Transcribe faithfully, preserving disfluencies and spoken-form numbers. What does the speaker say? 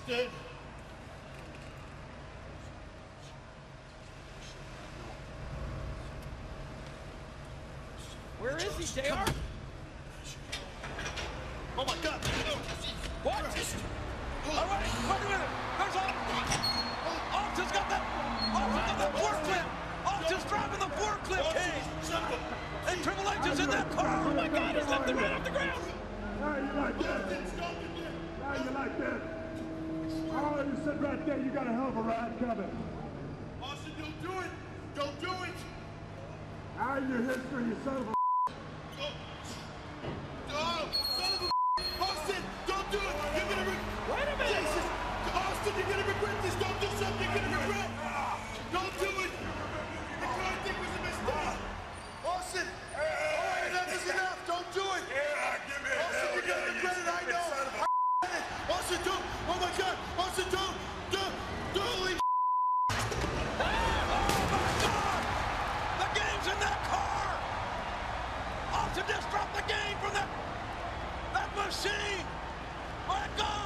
Austin! Where is he, J R? Oh my God! What? All right, wait a minute. There's Austin. Austin's got that. Austin's got that forklift. Austin's driving the forklift, King. And Triple H is in that car. Oh my God, he's lifting right off the ground. How you like that? How you like that? Oh, you said right there you got a hell of a ride coming. Austin, don't do it! Don't do it! How your history, you son of a Oh, oh son of a Austin, don't do it! You're gonna regret. Wait a minute. Jesus, Austin, you're gonna regret this. Don't do something you're gonna regret. Don't do it. The car thing was a mistake. Austin, all right, enough is enough. Don't do it. Yeah, give me a Austin, you're gonna regret it. I know. I it. Austin, don't. Oh my God, Austin, don't, don't, don't. Holy Oh my God! The game's in that car. Austin just dropped the game from that that machine. My God!